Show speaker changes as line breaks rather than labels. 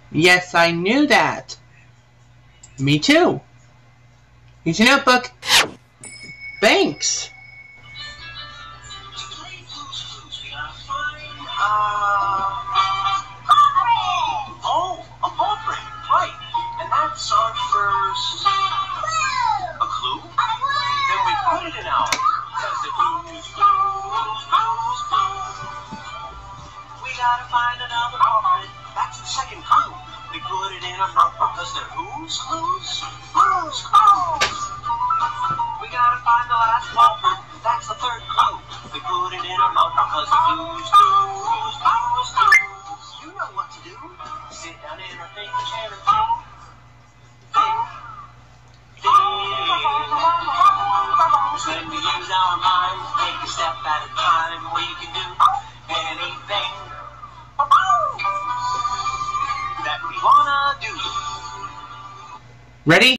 Yes, I knew that. Me too. Here's your notebook. Thanks.
Oh, a portrait, right. And that's our first... A clue? Then we put it in our... Because the clues. We gotta find another portrait. That's the second clue. We put it in our notebook because they're whose clues? Whose clues? We gotta find the last portrait. That's the third clue. We put it in our notebook because they're clues. You know what to do. Sit down in our thinking chair and think. When we use our minds, take a step at a time, we can do anything that we wanna do.
Ready?